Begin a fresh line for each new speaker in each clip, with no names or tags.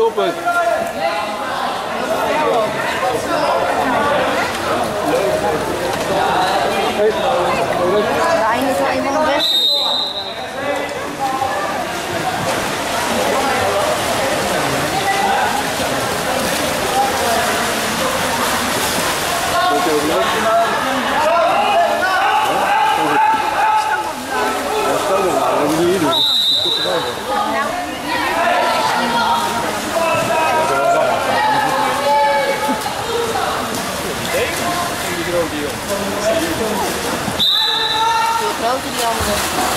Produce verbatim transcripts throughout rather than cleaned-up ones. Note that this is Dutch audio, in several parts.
doelpunt.
Rijn is wel een van de beste. Grote die andere.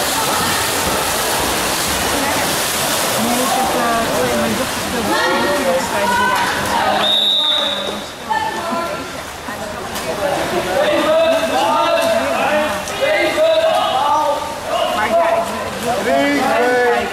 Nee, ik heb uh, mijn dochter speelde wedstrijden gemaakt. Maar ja, ik wil kijken.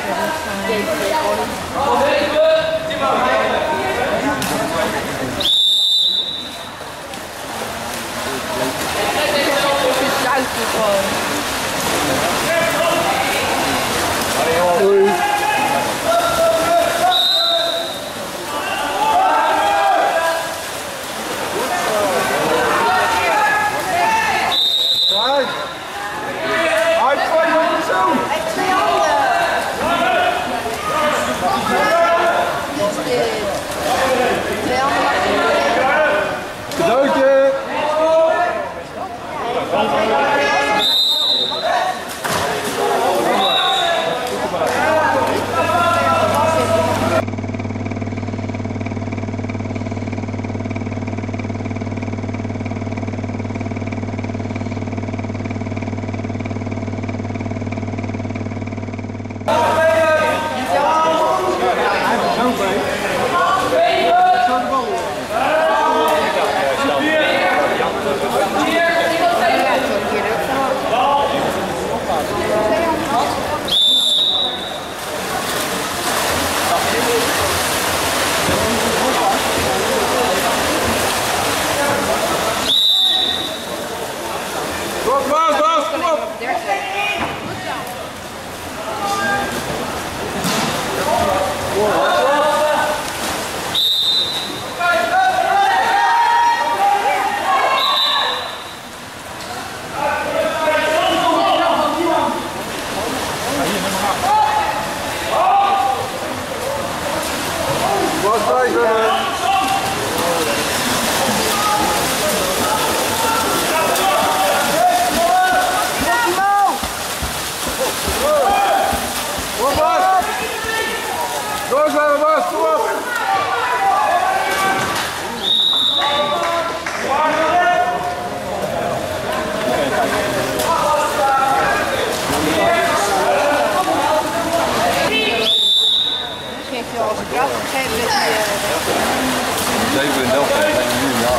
Zeven in Delft en nu ja.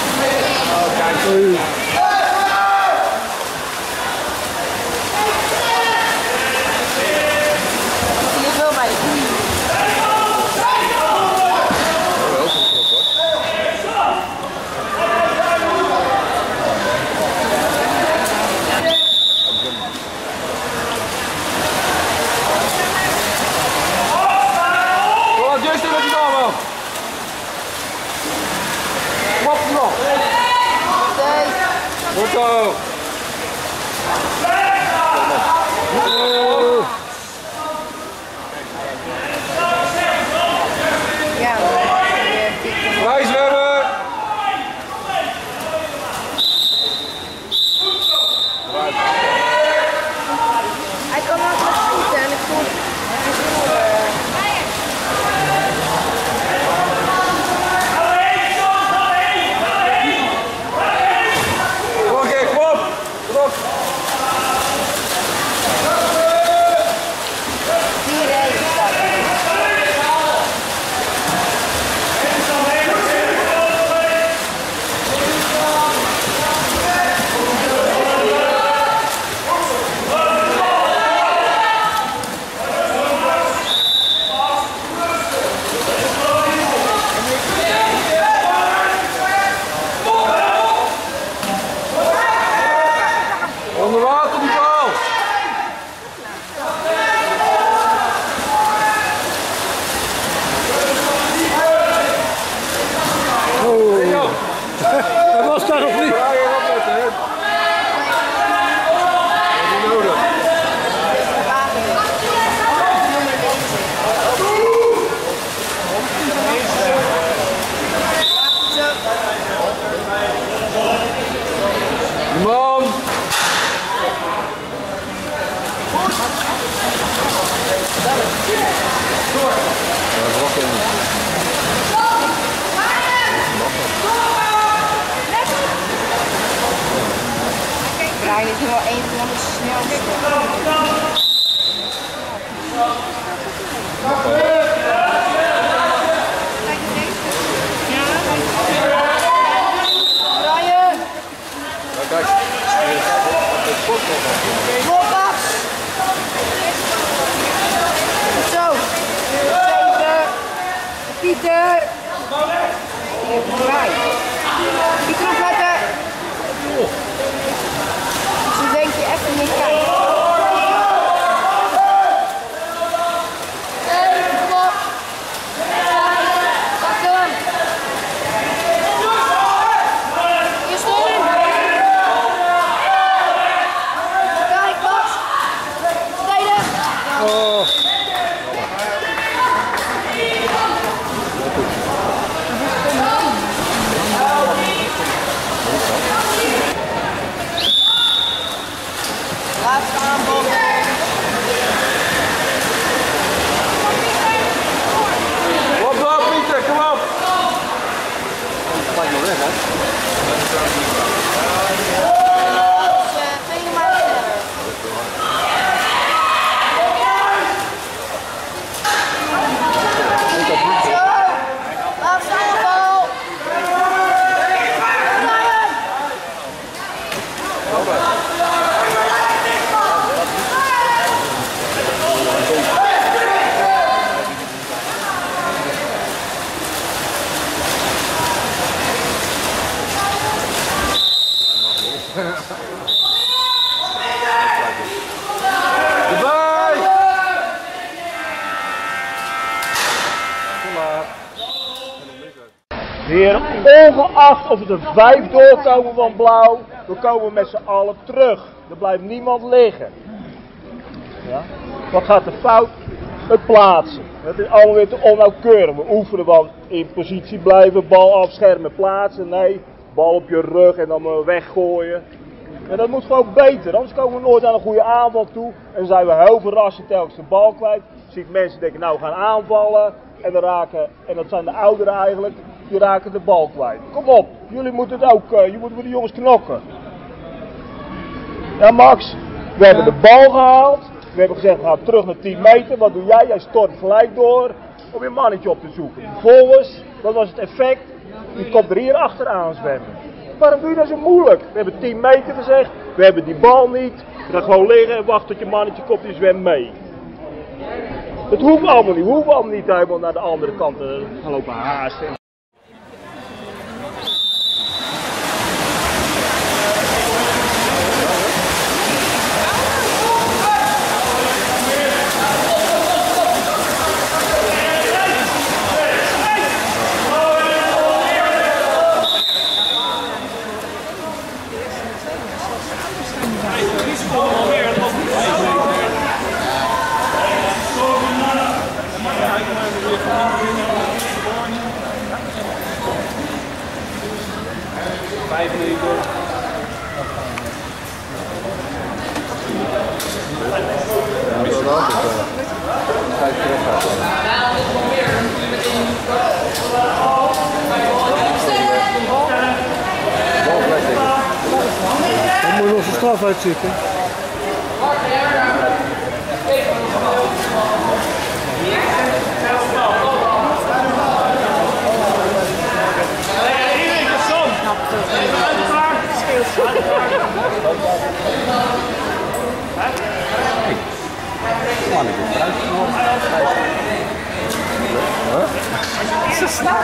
Kijk u.
Die is wel bij de koeien.
Goed zo!
Ja,
Prijs hebben!
hij kan ook wat schieten en ik voel
Oké, kom op! Kom op!
Ja, je is nu wel een van de snelste. Brian!
Ja, kijk.
Loop af! Zo. Zeven. Pieter. Right. Pieter opletten. Dus denk je even niet kijken. Hey, kom op. Pak hem. Eerst in. Kijk, Max. Tweede.
Oh.
Laatste aanval.
Kom op, Pieter, kom op! Gelijk nog weg, hè?
Geen maar verder. Zo, laatste aanval.
Erbij!
Heren, ongeacht of het er vijf doorkomen van blauw, we komen met z'n allen terug. Er blijft niemand liggen. Ja? Wat gaat er fout? Het plaatsen. Het is allemaal weer te onnauwkeurig. We oefenen wel in positie blijven, bal afschermen, plaatsen. Nee, bal op je rug en dan maar weggooien. En dat moet gewoon beter, anders komen we nooit aan een goede aanval toe. En dan zijn we heel verrassend telkens de bal kwijt. Je ziet mensen denken, nou we gaan aanvallen. En, dan raken, en dat zijn de ouderen eigenlijk, die raken de bal kwijt. Kom op, jullie moeten het ook, uh, je moet voor de jongens knokken. Ja Max, we hebben de bal gehaald. We hebben gezegd, we gaan terug naar tien meter. Wat doe jij? Jij stort gelijk door om je mannetje op te zoeken. Vervolgens, wat was het effect? Die komt er hier achteraan zwemmen. Waarom doe je dat zo moeilijk? We hebben tien meter gezegd, we hebben die bal niet. We gaan gewoon liggen en wachten tot je mannetje komt en zwemt mee. Het hoeft allemaal niet, we hoeven allemaal niet helemaal naar de andere kant te gaan lopen haasten.
Vijf minuten.
Dan moet je nog zijn straf uitzitten.
Ze staan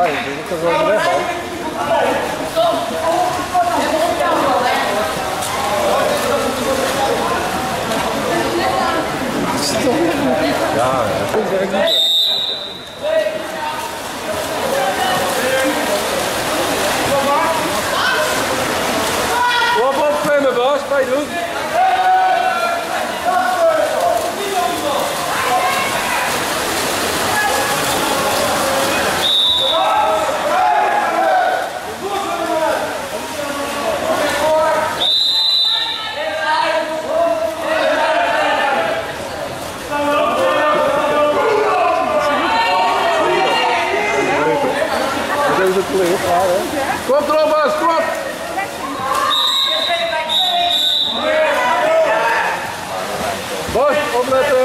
vrij natuurlijk, dat is wel de weg ook. Ja, dat is echt niet. Kom op, klimmen Bas, ga je doen? Kom erop Bas, kom op! Bas, opletten!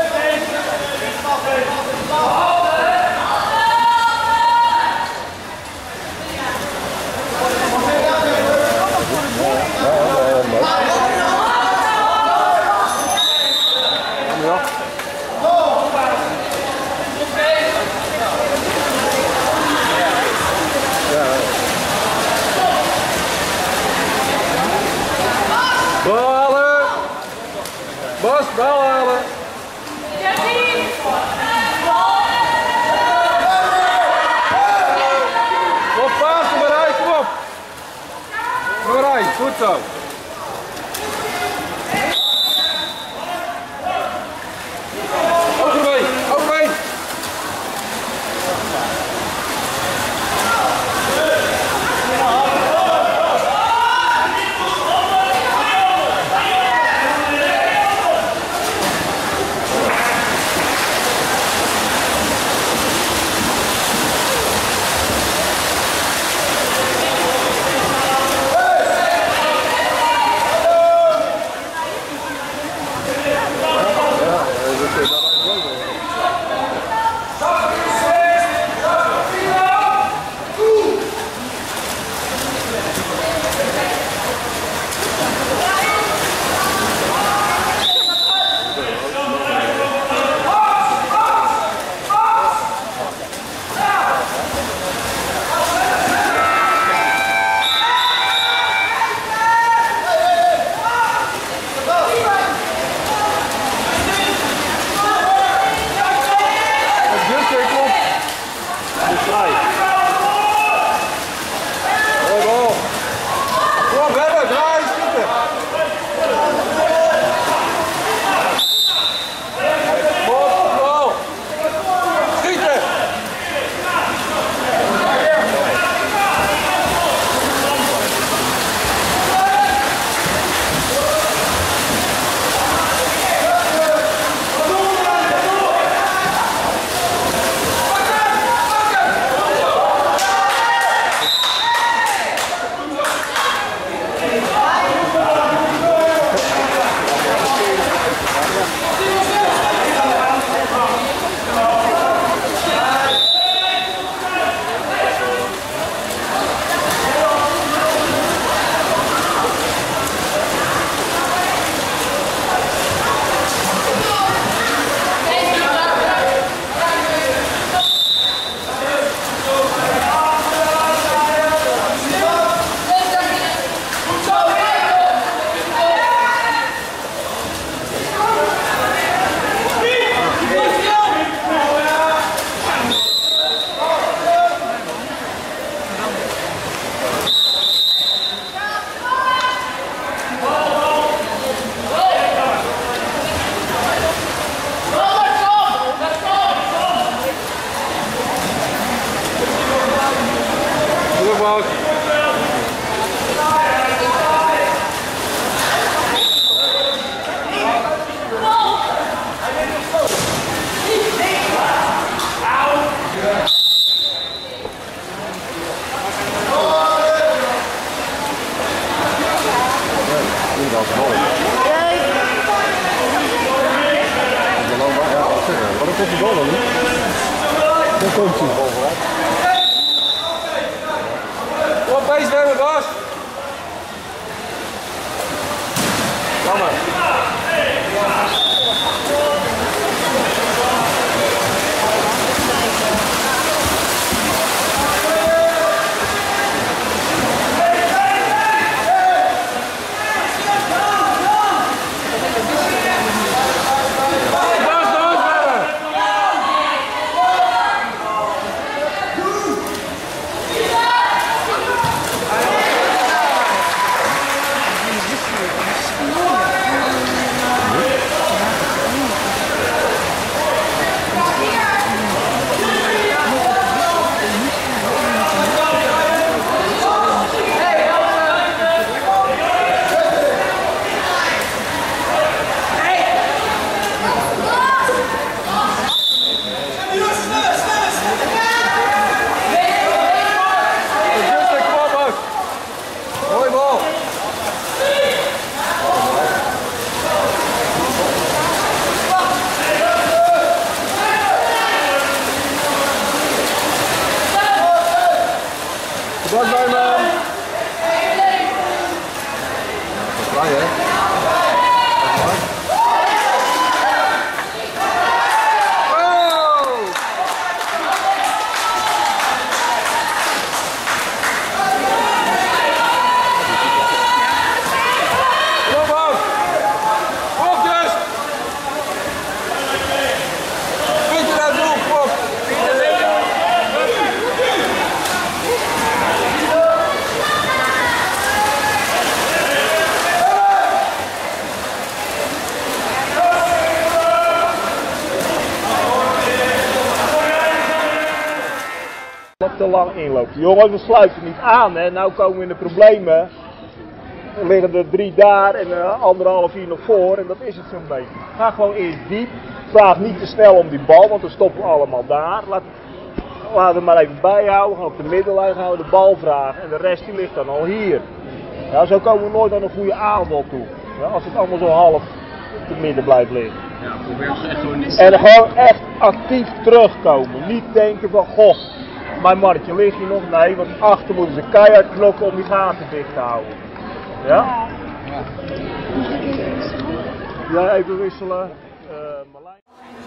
Ballen! Bas, bal halen! Kom passen, Marij, kom op! Marij, goed zo! Overbeen, overbeen! Wat is die bal dan niet? Daar komt hij.
Kom op, bezig hebben, Bas. Jammer.
Applaus bij me. Vrij hè?
Te lang inloopt. Jongens, we sluiten niet aan, hè. Nou komen we in de problemen. Er liggen er drie daar en uh, anderhalf hier nog voor en dat is het zo'n beetje. Ga gewoon eerst diep. Vraag niet te snel om die bal, want dan stoppen we allemaal daar. Laat, laten we maar even bijhouden, gaan op de middenlijn, gaan we de bal vragen en de rest die ligt dan al hier. Ja, zo komen we nooit aan een goede aanval toe. Ja, als het allemaal zo half op het midden blijft liggen.
Ja, probeer het echt gewoon niet.
En gewoon echt actief terugkomen. Niet denken van, goh, mijn mannetje ligt hier nog. Nee, want achter moeten ze keihard knokken om die gaten dicht te houden. Ja? Ja, even wisselen. Uh, Marlijn.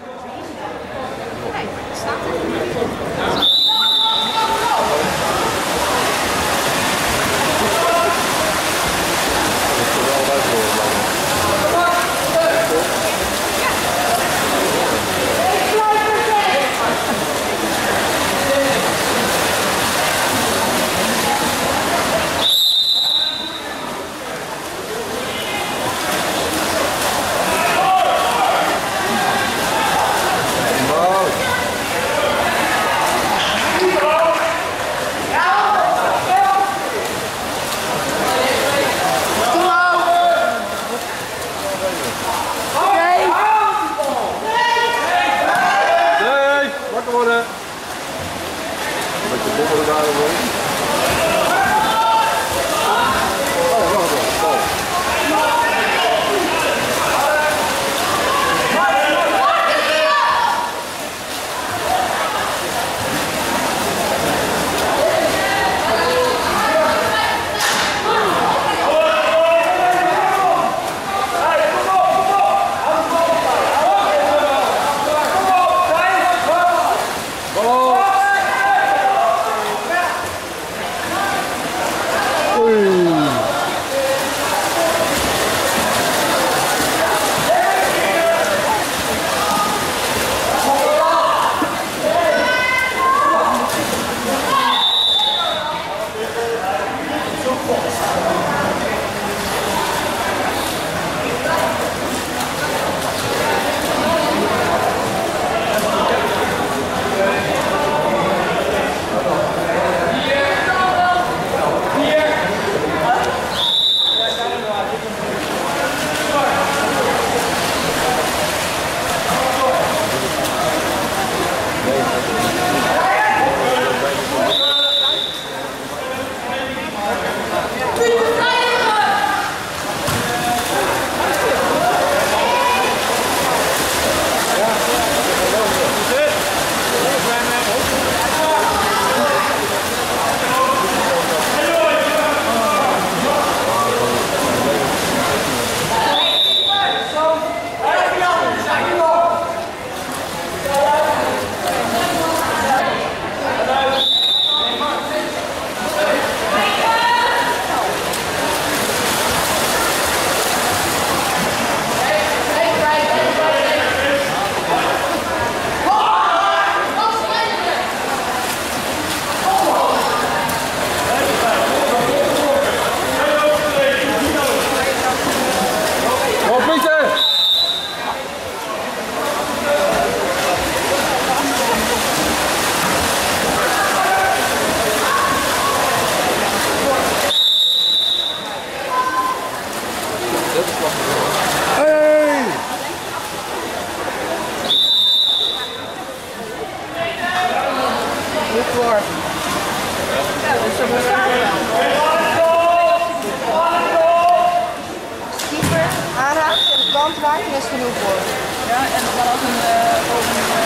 Kantwijk en is genoeg voor. Ja, en dan als een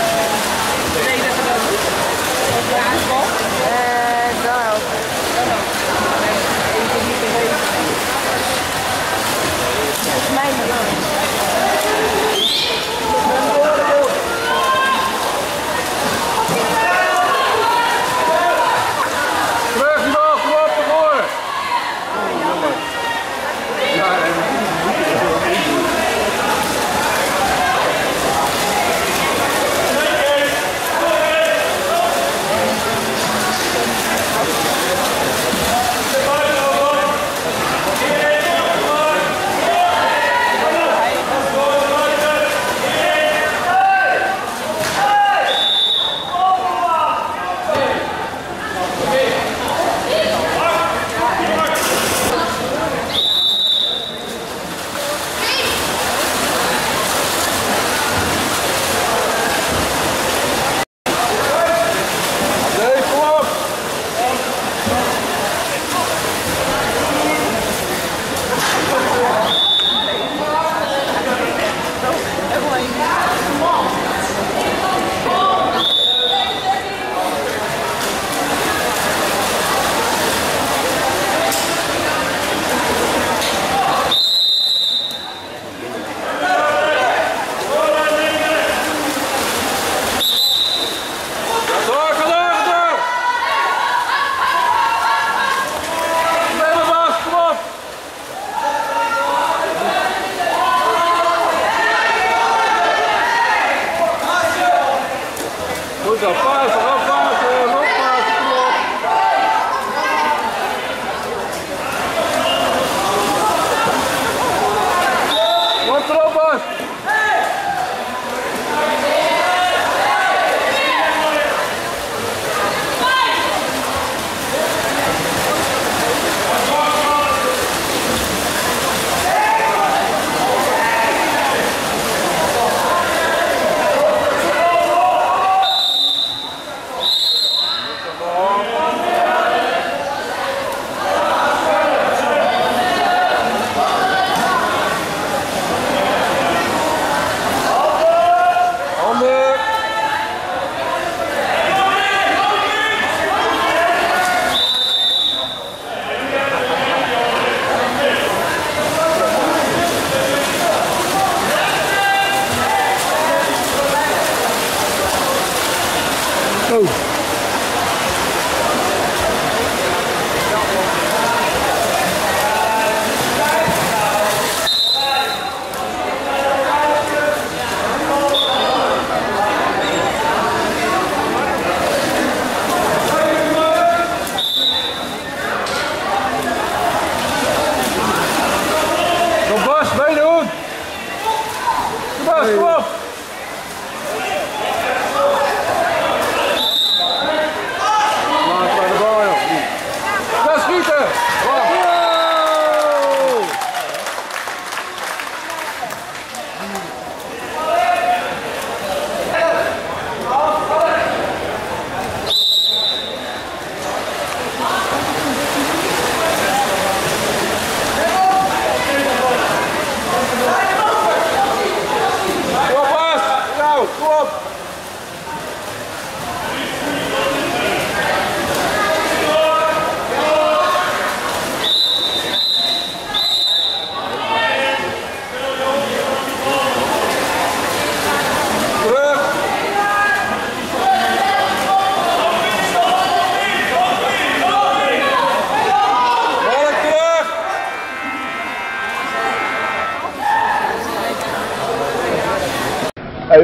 reden te doen. Of de aanval. Eh, dan ook. Dan ook.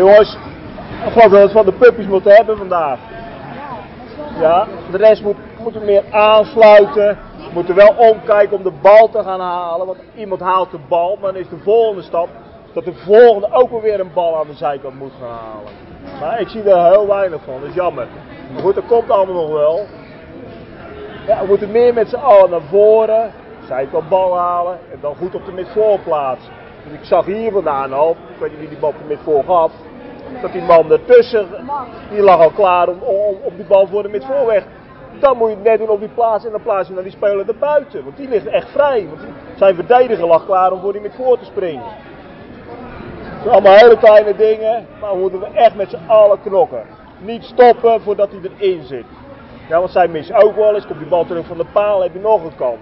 Jongens, ik geloof dat we het van de puppies moeten hebben vandaag. Ja, de rest moet, moet meer aansluiten. We moeten wel omkijken om de bal te gaan halen. Want iemand haalt de bal, maar dan is de volgende stap dat de volgende ook alweer een bal aan de zijkant moet gaan halen. Maar ik zie er heel weinig van, dat is jammer. Maar goed, dat komt allemaal nog wel. Ja, we moeten meer met z'n allen naar voren, zijkant bal halen en dan goed op de midvoor plaatsen. Dus ik zag hier vandaan al, ik weet niet wie die bal op de midvoor gaf, dat die man ertussen, die lag al klaar om, om, om die bal voor de midvoor weg. Dan moet je het net doen op die plaats en dan plaats je naar die speler erbuiten. Want die ligt echt vrij. Want die, zijn verdediger lag klaar om voor die midvoor te springen. Het zijn allemaal hele kleine dingen, maar we moeten echt met z'n allen knokken. Niet stoppen voordat hij erin zit. Ja, want zij missen ook wel eens. Komt die bal terug van de paal, heb je nog een kans.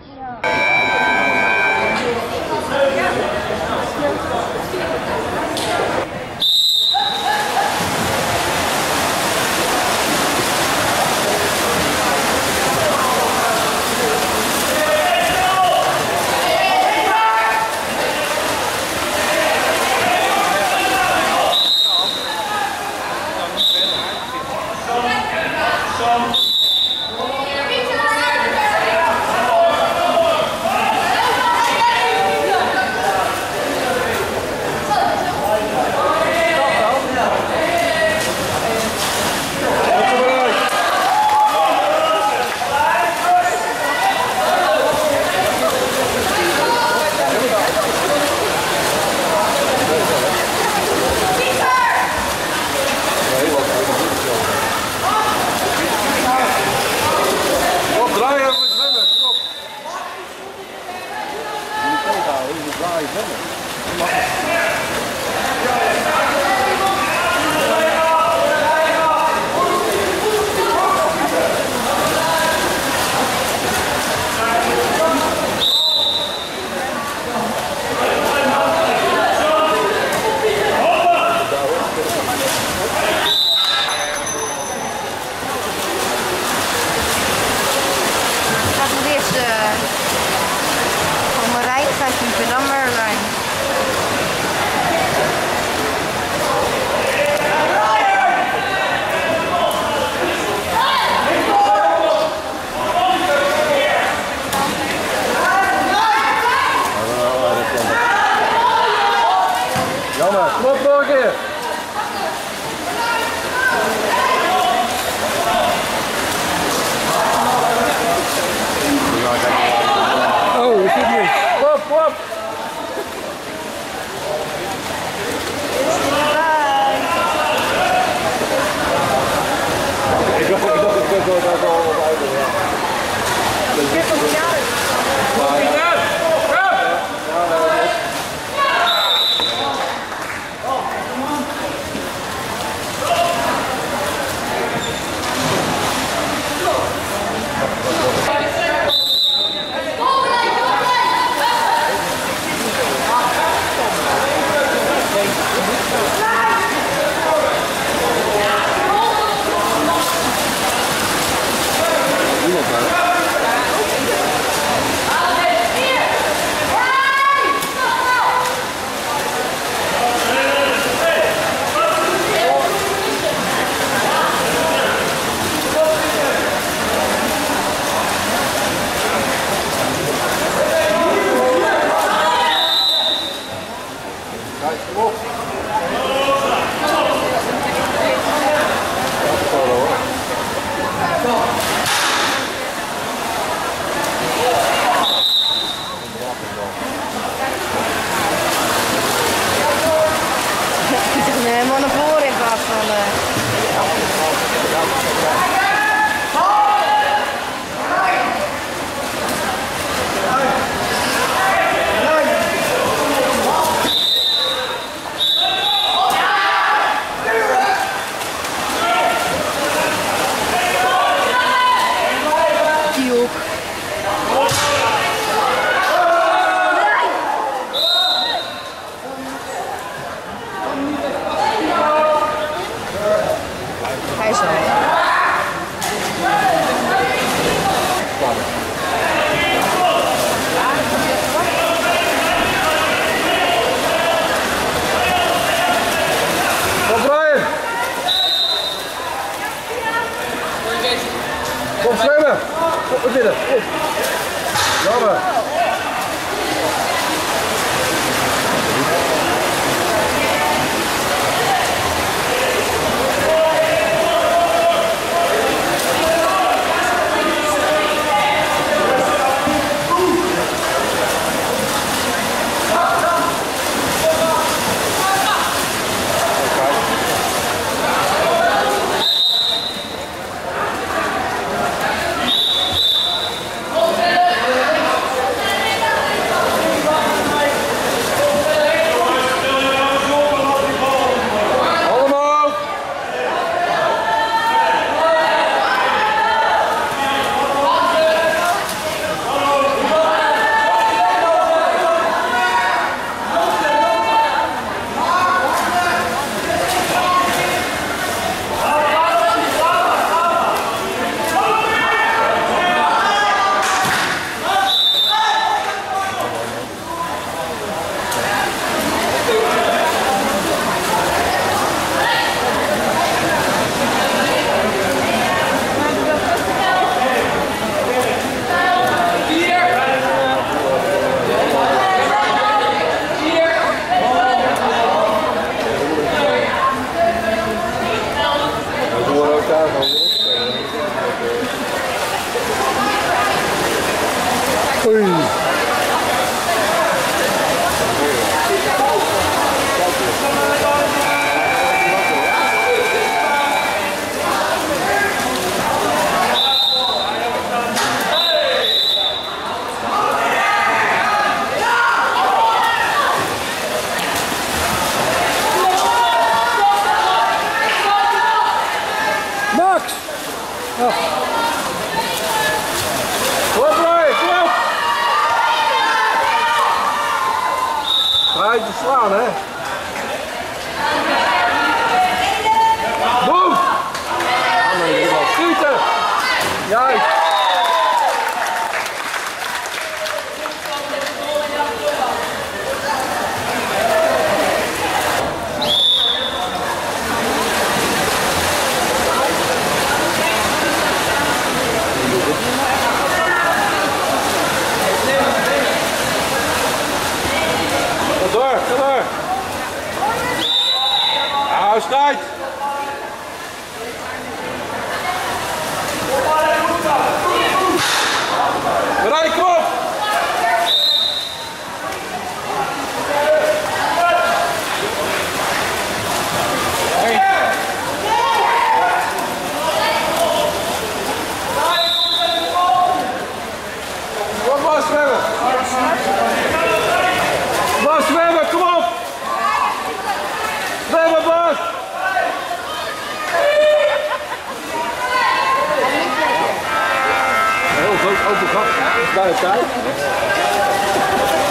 Kom op, nog een keer.
Oh, dat zit niet.
Kom op, kom op.
Ik dacht, ik dacht, ik dacht dat het al wat uit is. Ik heb hem niet uit.
Niemand, hè? Zwemmen! Op naar binnen! Jammer!
Oei. Max! Ja.
Kom op, Roy, kom op! Draai te slaan, hè? Boom! Ah, nee, je mag schieten! Juist! Ga door, ga door! Nou, strijd! Bereik, kom op! Kom maar, zwemmen! Bas, zwemmen, kom op! Zwemmen, Bas! Heel groot open gat, bij elkaar.